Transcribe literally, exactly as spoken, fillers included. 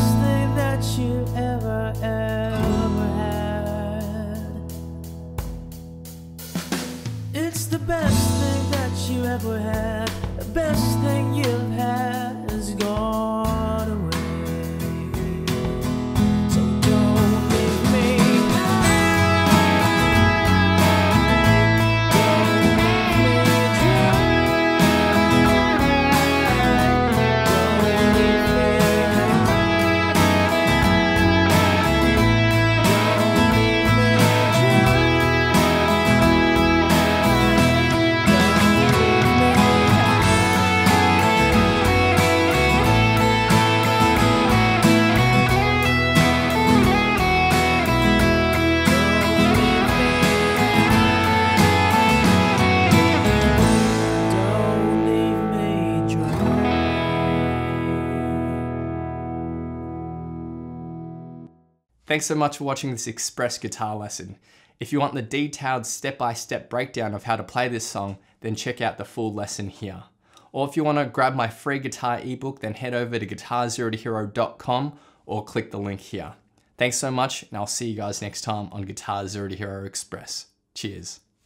best thing that you ever, ever had. It's the best thing that you ever had. The best thing you've had is gone away. So don't leave me. Thanks so much for watching this express guitar lesson. If you want the detailed step-by-step breakdown of how to play this song, then check out the full lesson here. Or if you want to grab my free guitar ebook, then head over to guitar zero to hero dot com or click the link here. Thanks so much, and I'll see you guys next time on Guitar Zero to Hero Express. Cheers.